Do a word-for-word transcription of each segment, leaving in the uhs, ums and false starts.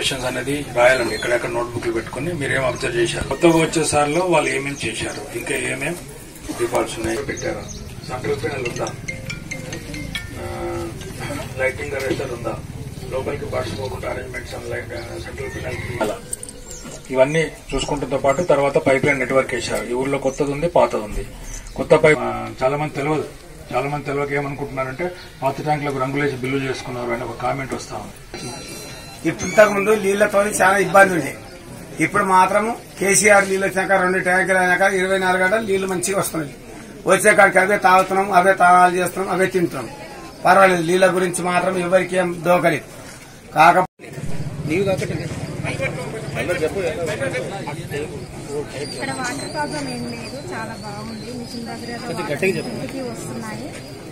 Observations అనేది రాయాలండి. ఎక్కడెక్కడ నోట్బుక్లు పెట్టుకుని మీరేం అబ్జర్వ్ చేశారు, కొత్తగా వచ్చే సార్లు వాళ్ళు ఏమేమి చేశారు, ఇంకా ఏమేం డిఫాల్ట్స్ ఉన్నాయి పెట్టారు, సెంట్రల్ పెనల్ ఉందా, లైటింగ్ అరేంజర్ ఉందా, లోపలికి బర్డ్స్ పోకుండా అరేంజ్మెంట్స్ సెంట్రల్ పెనల్ అలా ఇవన్నీ చూసుకుంటుతో పాటు తర్వాత పైప్ లైన్ నెట్వర్క్ వేశారు. ఈ ఊర్లో కొత్తది ఉంది, పాతది ఉంది. కొత్త పైప్ చాలా మంది తెలియదు, చాలా మంది తెలియక ఏమనుకుంటున్నారంటే పాత ట్యాంకులకు రంగులేసి బిల్లు చేసుకున్నారు అని ఒక కామెంట్ వస్తా ఉంది. ఇప్పుడు ఇంతకు ముందు నీళ్లతో చాలా ఇబ్బంది ఉంది. ఇప్పుడు మాత్రం కేసీఆర్ నీళ్ళు వచ్చినాక రెండు ట్యాంకులు అయినాక ఇరవై నాలుగు గంటలు నీళ్లు మంచిగా వస్తున్నాయి. వచ్చే కాడికి అవే తాగుతున్నాం, అవే తాగాలు చేస్తున్నాం, అవే తింటున్నాం. పర్వాలేదు, నీళ్ల గురించి మాత్రం ఎవరికి ఏం దోకలేదు. కాకపోతే ఇక్కడ వాటర్ ప్రాబ్లం ఏం లేదు, చాలా బాగుంది. మిషన్ భగీరథ వస్తున్నాయి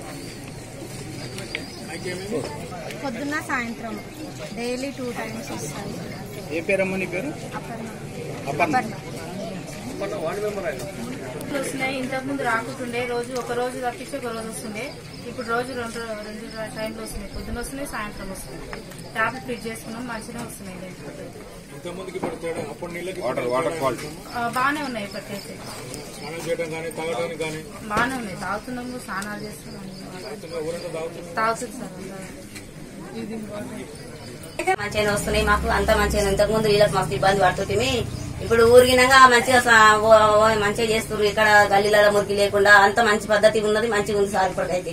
పొద్దున్న సాయంత్రం డైలీ టూ టైమ్స్ వస్తాయి. ఏ పేరమ్మా నీ పేరు? వస్తున్నాయి. ఇంతకు ముందు రాకుంటుండే, రోజు ఒక రోజు తప్పిస్తే ఒక రోజు వస్తుండే. ఇప్పుడు రోజు రెండు రెండు టైంలు వస్తున్నాయి. పొద్దున్న వస్తున్నాయి, సాయంత్రం వస్తున్నాయి. ట్యాప్ ఫిట్ చేసుకున్నాం, మంచిగా వస్తున్నాయి. బాగానే ఉన్నాయి. ఇప్పటికైతే బాగానే ఉన్నాయి. తాగుతున్నాము, స్నానాలు చేస్తున్నాం, తాగుతుంది సార్. మంచిగా వస్తున్నాయి మాకు, అంతా మంచిగా. ఇంతకు ముందు వీళ్ళకి మస్తు ఇబ్బంది పడుతుంది. ఇప్పుడు ఊరిగినంగా మంచిగా మంచిగా చేస్తున్నారు. ఇక్కడ గల్లీలలో మురికి లేకుండా అంత మంచి పద్ధతి ఉన్నది, మంచిగా ఉంది సార్. ఇప్పటికైతే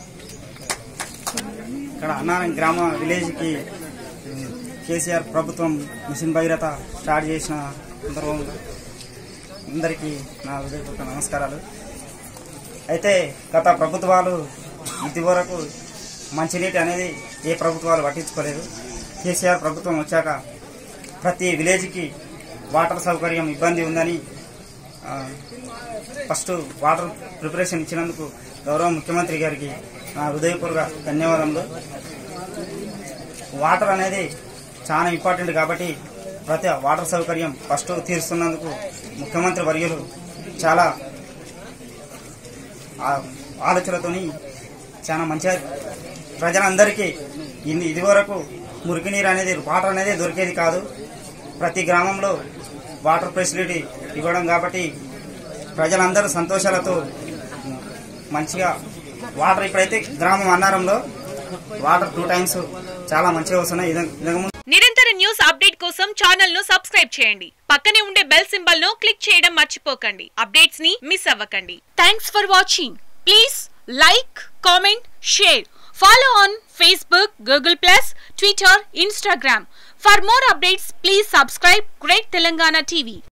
ఇక్కడ అన్నారం గ్రామ విలేజ్ కి కేసీఆర్ ప్రభుత్వం మిషన్ భగీరథ స్టార్ట్ చేసిన సందర్భంగా అందరికీ నా హృదయపూర్వక నమస్కారాలు. అయితే గత ప్రభుత్వాలు ఇది వరకు మంచినీటి అనేది ఏ ప్రభుత్వాలు పట్టించుకోలేదు. కేసీఆర్ ప్రభుత్వం వచ్చాక ప్రతి విలేజ్కి వాటర్ సౌకర్యం ఇబ్బంది ఉందని ఫస్ట్ వాటర్ ప్రిపరేషన్ ఇచ్చినందుకు గౌరవ ముఖ్యమంత్రి గారికి నా హృదయపూర్వక ధన్యవాదములు. వాటర్ అనేది చాలా ఇంపార్టెంట్ కాబట్టి ప్రతి వాటర్ సౌకర్యం ఫస్ట్ తీరుస్తున్నందుకు ముఖ్యమంత్రి వర్యులు చాలా ఆలోచనలతోని చాలా మంచిగా ప్రజలందరికీ ఇది వరకు మురికి నీరు అనేది వాటర్ అనేది దొరికేది కాదు. ప్రతి గ్రామంలో వాటర్ ఫెసిలిటీ ఇవ్వడం కాబట్టి ప్రజలందరూ సంతోషాలతో మంచిగా వాటర్ ఇప్పుడైతే గ్రామం అన్నారంలో వాటర్ టూ టైమ్స్ చాలా మంచిగా వస్తున్నాయి. నిరంతర న్యూస్ అప్డేట్ కోసం ఛానల్ ను సబ్స్క్రైబ్ చేయండి. పక్కనే ఉండే బెల్ సింబల్ ను క్లిక్ చేయడం మర్చిపోకండి. అప్డేట్స్ ని మిస్ అవ్వకండి. Thanks for watching. Please like, comment, share. Follow on Facebook, Google plus, Twitter, Instagram. For more updates, please subscribe Great Telangana T V.